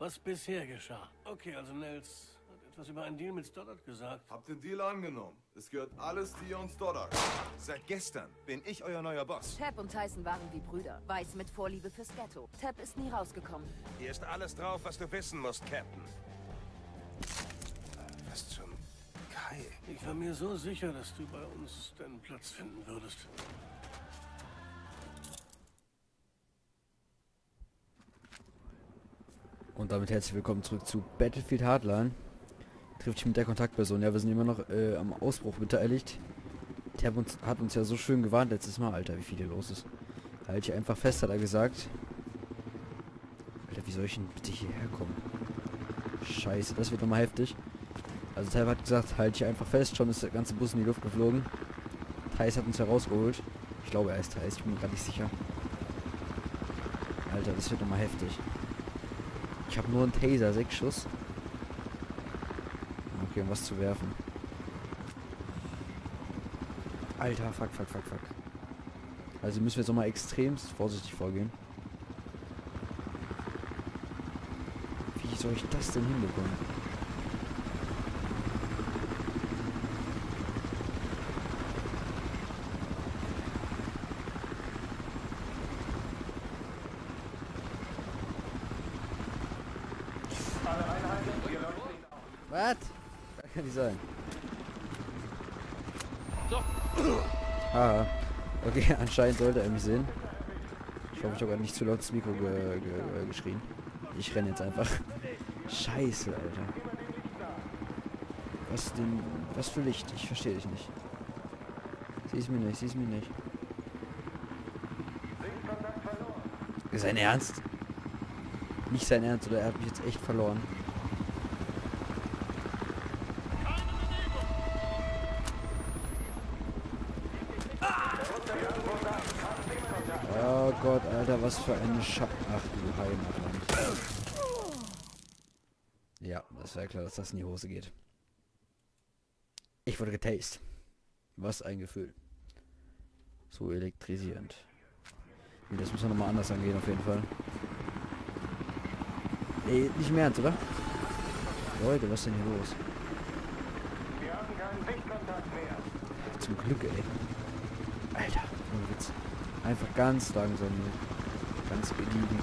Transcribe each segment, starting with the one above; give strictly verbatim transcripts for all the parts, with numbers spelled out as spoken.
was bisher geschah. Okay, also Nels hat etwas über einen Deal mit Stoddard gesagt. Habt den Deal angenommen. Es gehört alles dir und Stoddard. Seit gestern bin ich euer neuer Boss. Tab und Tyson waren wie Brüder. Weiß mit Vorliebe fürs Ghetto. Tab ist nie rausgekommen. Hier ist alles drauf, was du wissen musst, Captain. Was zum Kai? Ich war mir so sicher, dass du bei uns deinen Platz finden würdest. Und damit herzlich willkommen zurück zu Battlefield Hardline. Trifft sich mit der Kontaktperson. Ja, wir sind immer noch äh, am Ausbruch beteiligt. Der hat uns, hat uns ja so schön gewarnt letztes Mal. Alter, wie viel hier los ist. Halt ich einfach fest, hat er gesagt. Alter, wie soll ich denn bitte hierher kommen? Scheiße, das wird nochmal heftig. Also Tyler hat gesagt, halt ich einfach fest. Schon ist der ganze Bus in die Luft geflogen. Thais hat uns herausgeholt. Ich glaube, er ist Thais. Ich bin mir gerade nicht sicher. Alter, das wird nochmal heftig. Ich habe nur einen Taser, sechs Schuss. Okay, um was zu werfen. Alter, fuck, fuck, fuck, fuck. Also müssen wir jetzt nochmal extremst vorsichtig vorgehen. Wie soll ich das denn hinbekommen? Was? Das kann nicht sein. So. Ah, okay, anscheinend sollte er mich sehen. Ich hoffe, ich habe nicht zu laut ins Mikro ge ge geschrien. Ich renne jetzt einfach. Scheiße, Alter. Was denn? Was für Licht? Ich verstehe dich nicht. Sieh's mir nicht, sieh's mir nicht. Ist sein Ernst? Nicht sein Ernst, oder er hat mich jetzt echt verloren. Oh Gott, Alter, was für eine Scha... Ach du Heimatland. Ja, das wäre klar, dass das in die Hose geht. Ich wurde getastet. Was ein Gefühl. So elektrisierend. Nee, das muss man nochmal anders angehen, auf jeden Fall. Ey, nicht mehr, oder? Leute, was ist denn hier los? Wir haben keinen Sichtkontakt mehr. Zum Glück, ey. Alter, ohne Witz. Einfach ganz langsam, ey. Ganz gediegen.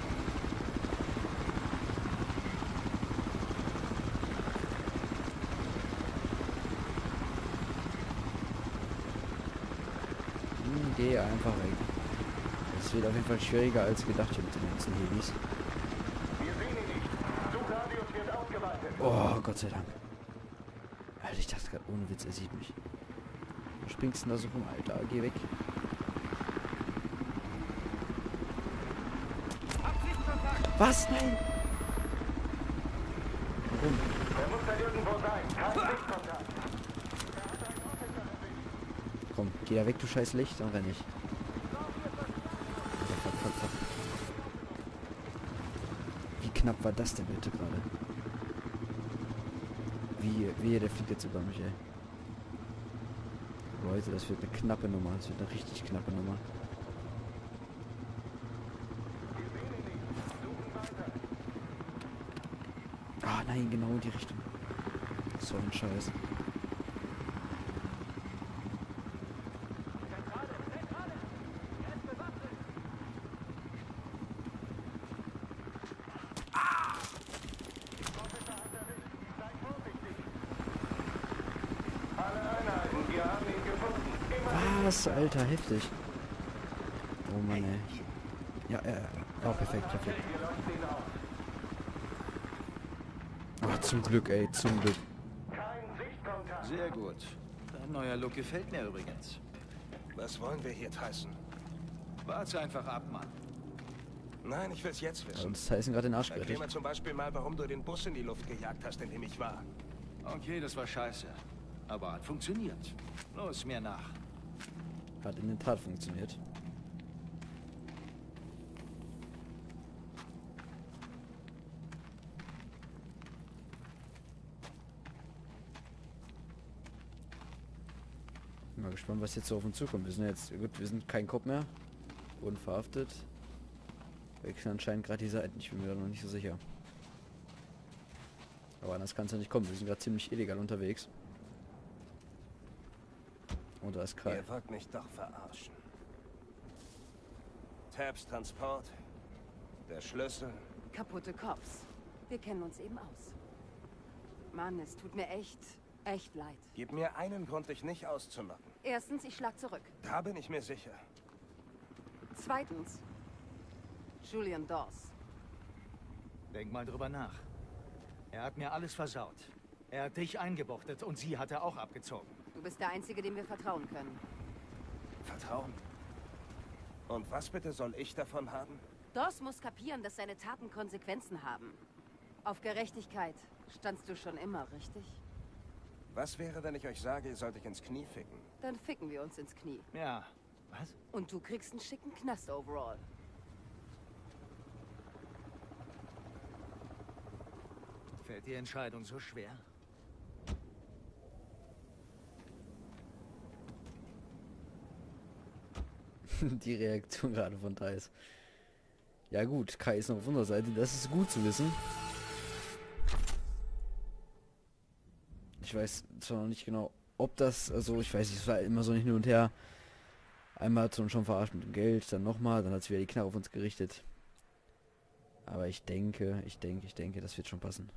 Hm, geh einfach weg. Es wird auf jeden Fall schwieriger als gedacht hier mit den ganzen Helis. Wir sehen ihn nicht. Suchradius wird ausgeweitet. Oh, Gott sei Dank. Alter, ich dachte gerade, ohne Witz, er sieht mich. Du springst denn da so rum, Alter? Geh weg. Was? Nein! Warum? Er muss da irgendwo sein. Kein Sichtkontakt. Komm, geh da weg, du scheiß Licht, dann renn ich. Fuck, fuck, fuck, fuck. Wie knapp war das denn bitte gerade? Wie, wie, der fliegt jetzt über mich, ey. Leute, das wird eine knappe Nummer. Das wird eine richtig knappe Nummer. Ah, nein, genau in die Richtung. So ein Scheiß. Was, Alter, heftig. Oh Mann, ey. Ja, ja, ja. Oh, perfekt, perfekt. Oh, zum Glück, ey, zum Glück. Sehr gut. Dein neuer Look gefällt mir übrigens. Was wollen wir hier, Tyson? Warte einfach ab, Mann. Nein, ich will's jetzt Ja, wissen. uns Tyson gerade den Arsch Erklär gerettet. mir zum Beispiel mal, warum du den Bus in die Luft gejagt hast, in dem ich war. Okay, das war scheiße. Aber hat funktioniert. Los, mir nach. Hat in der Tat funktioniert. Bin mal gespannt, was jetzt so auf uns zukommt. Wir sind jetzt, gut, wir sind kein Cop mehr. Wurden verhaftet. Wechseln anscheinend gerade die Seiten. Ich bin mir da noch nicht so sicher. Aber anders kann es ja nicht kommen. Wir sind gerade ziemlich illegal unterwegs. Und da ist Kai. Ihr wollt mich doch verarschen. Tabs Transport. Der Schlüssel. Kaputte Cops. Wir kennen uns eben aus. Mann, es tut mir echt, echt leid. Gib mir einen Grund, dich nicht auszunocken. Erstens, ich schlag zurück. Da bin ich mir sicher. Zweitens, Julian Dawes. Denk mal drüber nach. Er hat mir alles versaut. Er hat dich eingebuchtet und sie hat er auch abgezogen. Du bist der Einzige, dem wir vertrauen können. Vertrauen? Und was bitte soll ich davon haben? Dawes muss kapieren, dass seine Taten Konsequenzen haben. Auf Gerechtigkeit standst du schon immer, richtig? Was wäre, wenn ich euch sage, ihr sollt euch ins Knie ficken? Dann ficken wir uns ins Knie. Ja. Was? Und du kriegst einen schicken Knast overall. Fällt die Entscheidung so schwer? Die Reaktion gerade von Thais. Ja gut, Kai ist noch auf unserer Seite. Das ist gut zu wissen. Ich weiß zwar noch nicht genau, ob das, also ich weiß nicht, es war immer so nicht hin und her. Einmal hat sie uns schon verarscht mit dem Geld, dann nochmal, dann hat sie wieder die Knarre auf uns gerichtet. Aber ich denke, ich denke, ich denke, das wird schon passen.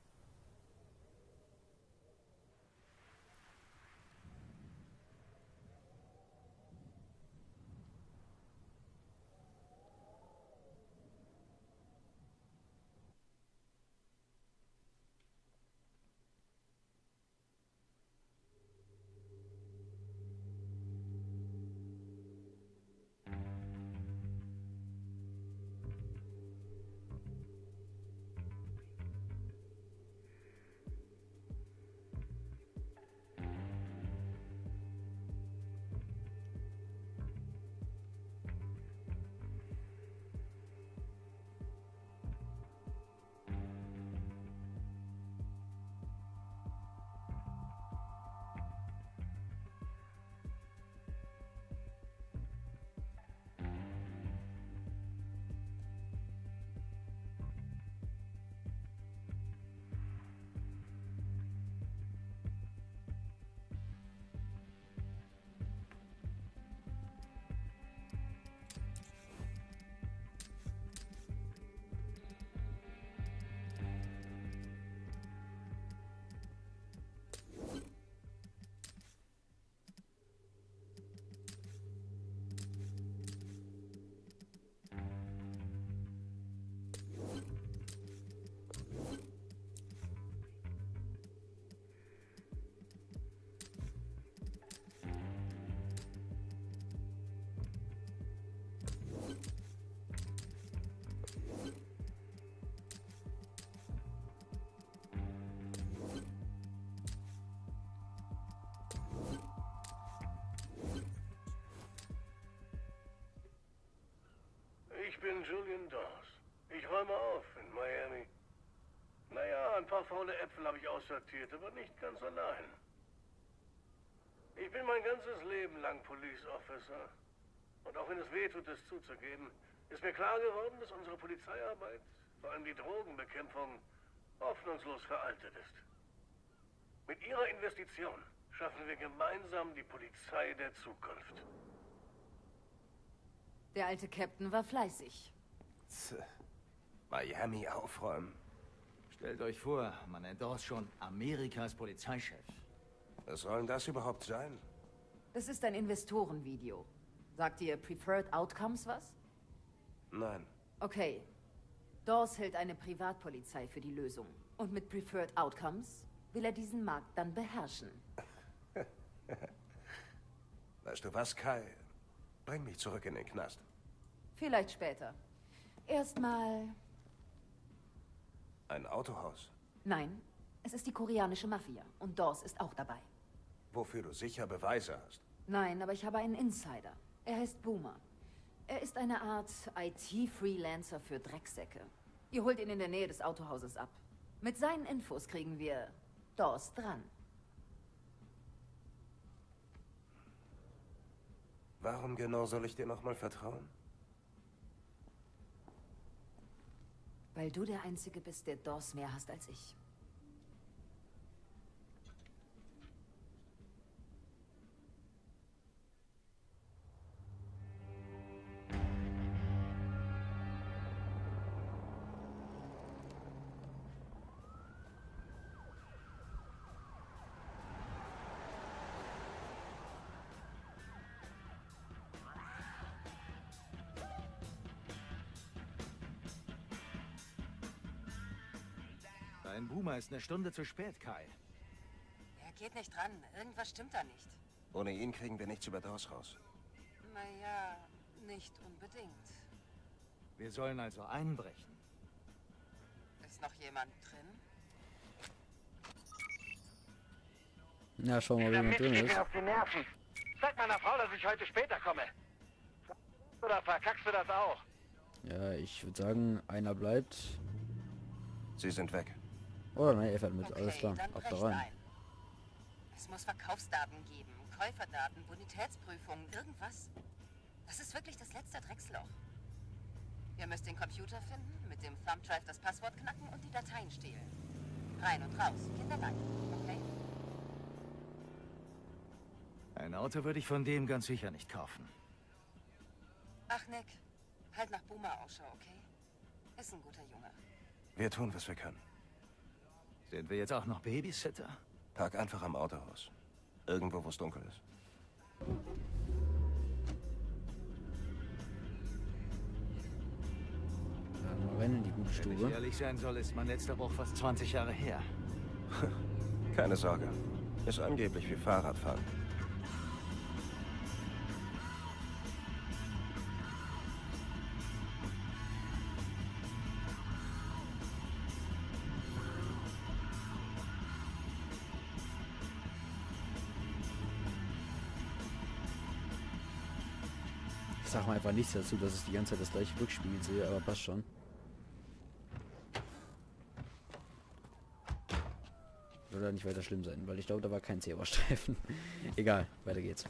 Ich bin Julian Dawes. Ich räume auf in Miami. Naja, ein paar faule Äpfel habe ich aussortiert, aber nicht ganz allein. Ich bin mein ganzes Leben lang Police Officer. Und auch wenn es weh tut, das zuzugeben, ist mir klar geworden, dass unsere Polizeiarbeit, vor allem die Drogenbekämpfung, hoffnungslos veraltet ist. Mit Ihrer Investition schaffen wir gemeinsam die Polizei der Zukunft. Der alte Captain war fleißig. Tch. Miami aufräumen. Stellt euch vor, man nennt Dawes schon Amerikas Polizeichef. Was soll denn das überhaupt sein? Das ist ein Investorenvideo. Sagt ihr Preferred Outcomes was? Nein. Okay. Dawes hält eine Privatpolizei für die Lösung. Und mit Preferred Outcomes will er diesen Markt dann beherrschen. Weißt du was, Kai? Bring mich zurück in den Knast. Vielleicht später. Erstmal... Ein Autohaus. Nein, es ist die koreanische Mafia. Und Dawes ist auch dabei. Wofür du sicher Beweise hast. Nein, aber ich habe einen Insider. Er heißt Boomer. Er ist eine Art I T-Freelancer für Drecksäcke. Ihr holt ihn in der Nähe des Autohauses ab. Mit seinen Infos kriegen wir Dawes dran. Warum genau soll ich dir nochmal vertrauen? Weil du der Einzige bist, der Dawes mehr hast als ich. Dein Boomer ist eine Stunde zu spät, Kai. Er geht nicht ran. Irgendwas stimmt da nicht. Ohne ihn kriegen wir nichts über Dawes raus. Naja, nicht unbedingt. Wir sollen also einbrechen. Ist noch jemand drin? Ja, schauen wir mal, wie jemand drin ist. auf die Nerven. Sag meiner Frau, dass ich heute später komme. Oder verkackst du das auch? Ja, ich würde sagen, einer bleibt. Sie sind weg. Oder nein, er fährt mit. Okay, Alles klar, dann ab da brecht rein. ein. Es muss Verkaufsdaten geben, Käuferdaten, Bonitätsprüfungen, irgendwas. Das ist wirklich das letzte Drecksloch. Ihr müsst den Computer finden, mit dem Thumb Drive das Passwort knacken und die Dateien stehlen. Rein und raus, kinderleicht, okay? Ein Auto würde ich von dem ganz sicher nicht kaufen. Ach, Nick, halt nach Boomer Ausschau, okay? Ist ein guter Junge. Wir tun, was wir können. Sind wir jetzt auch noch Babysitter? Park einfach am Autohaus. Irgendwo, wo es dunkel ist. Dann mal rein in die gute Wenn ich Stube. ehrlich sein soll, ist mein letzter Bruch fast zwanzig Jahre her. Keine Sorge. Ist angeblich wie Fahrradfahren. Ich sag mal einfach nichts dazu, dass ich die ganze Zeit das gleiche Rückspiegel sehe, aber passt schon. Soll ja nicht weiter schlimm sein, weil ich glaube, da war kein Zebrastreifen. Egal, weiter geht's.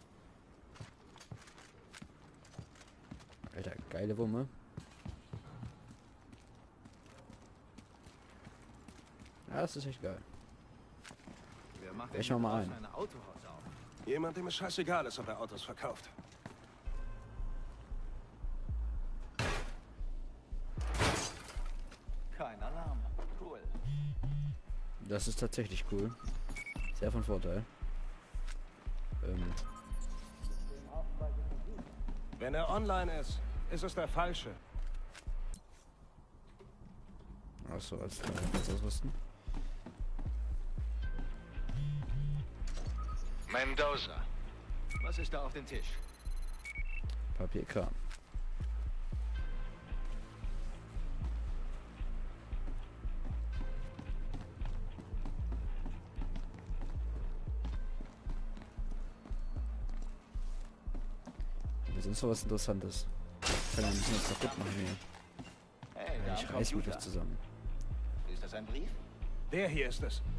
Alter, geile Wumme. Ja, das ist echt geil. Wer macht Brechen wir mal ein. ein Autohaus auf? Jemand, dem es scheißegal ist, ob er Autos verkauft. Kein Alarm. Cool. Das ist tatsächlich cool. Sehr von Vorteil. Ähm, Wenn er online ist, ist es der Falsche. achso, als als ausrüsten. Mendoza. Was ist da auf dem Tisch? Papierkram. Wir sind so was Interessantes. Ich kann ja nicht mehr kaputt machen hier. Hey, da Ich am reiß mich Computer. das zusammen. Ist das ein Brief? Der hier ist es.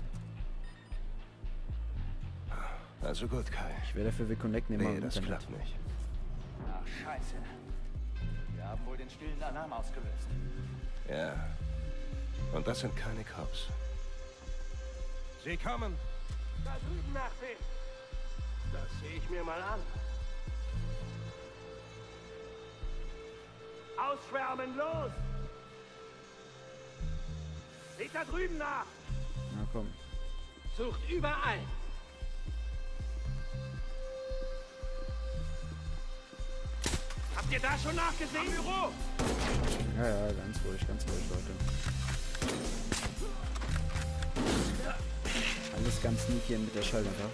Also gut, Kai. Ich wäre dafür, wir connecten immer Nee, im das Internet. klappt nicht. Ach, scheiße. Wir haben wohl den stillen Alarm ausgelöst. Ja. Und das sind keine Cops. Sie kommen. Da drüben nachsehen. Das sehe ich mir mal an. Ausschwärmen, los! Seht da drüben nach! Na komm. Sucht überall! Habt ihr da schon nachgesehen? Am Büro! Ja, ja, ganz ruhig, ganz ruhig, Leute. Alles ganz sneaky hier mit der Schalldämpfer.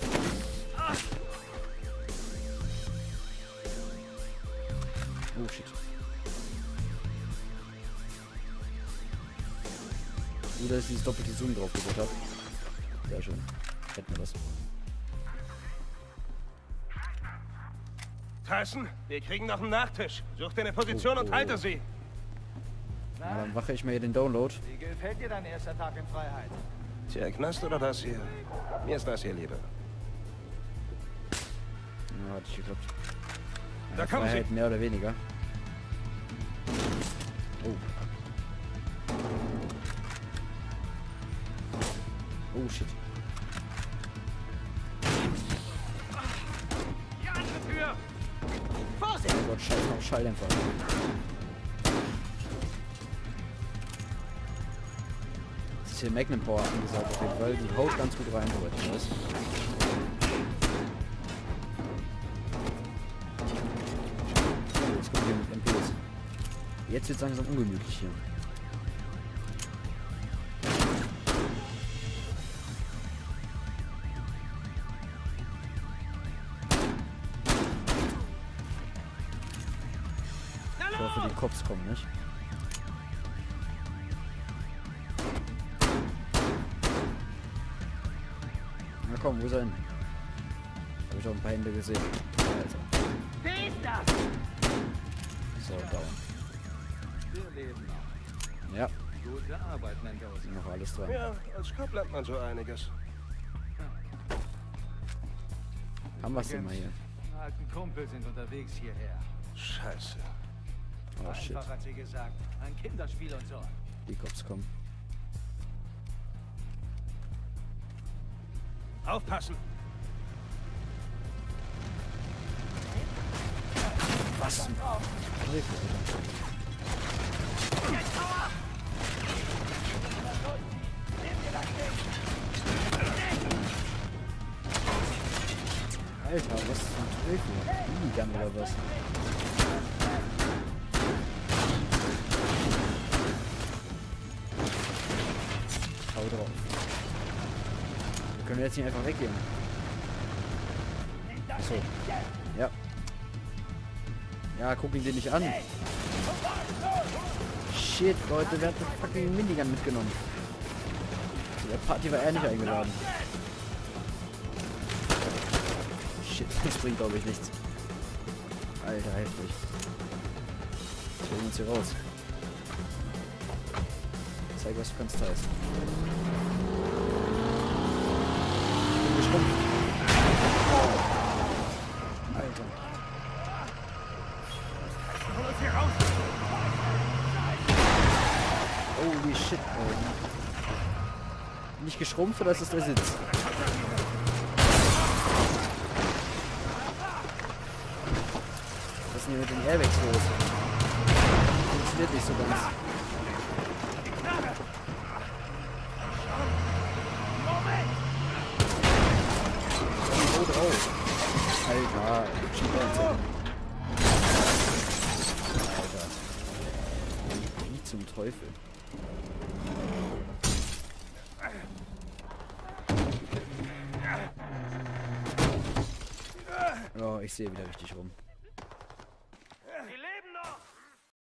Oh shit. Gut, dass ich dieses doppelte Zoom drauf gedrückt habe. Sehr schön. Hätten wir das. Tyson, wir kriegen noch einen Nachtisch. Such dir eine Position Oh, und oh. halte sie. Na, dann mache ich mir hier den Download. Wie gefällt dir dein erster Tag in Freiheit? Tja, Knast oder das hier? Mir ist das hier lieber. Ja, hat nicht geklappt. Ja, Da kommen Freiheit sie. mehr oder weniger. Oh. Oh shit. Die andere Tür! Oh Gott, scheiß noch Schalldämpfer. Es ist hier Magnum Power angesagt auf jeden Fall. Die haut ganz gut rein, soweit ich weiß. Oh, jetzt kommen wir mit M Ps. Jetzt wird es langsam ungemütlich hier. Cops kommen, nicht? Na komm, wo ist er hin? Hab ich auch ein paar Hände gesehen. Alter. Wer ist das? So, down. Wir leben noch. Ja, Gute Arbeit, Mendoza. noch alles dran. Ja, als Cop lernt man so einiges. Haben wir es denn mal hier? Die alten Kumpel sind unterwegs hierher. Scheiße. Oh shit, Einfach hat sie gesagt. Ein Kinderspiel und so. die Cops kommen. Aufpassen! Was zum Teufel, Alter, was zum Teufel? Minigun oder was? Hau drauf. Wir können jetzt nicht einfach weggehen. Achso. Ja. Ja, guck ihn dir nicht an. Shit, Leute, wer hat den fucking Minigun mitgenommen? Zu der Party war er nicht eingeladen. Shit, das bringt glaube ich nichts. Alter, heftig. Wir holen uns hier raus. Zeig, was du kannst, Thais. Ich bin geschrumpft. Alter. Holy shit, Alter. Nicht geschrumpft oder ist das der Sitz? Was ist denn hier mit den Airbags los? Funktioniert nicht so ganz. Oh, drauf. Alter, Alter. Wie zum Teufel. Oh, ich sehe wieder richtig rum.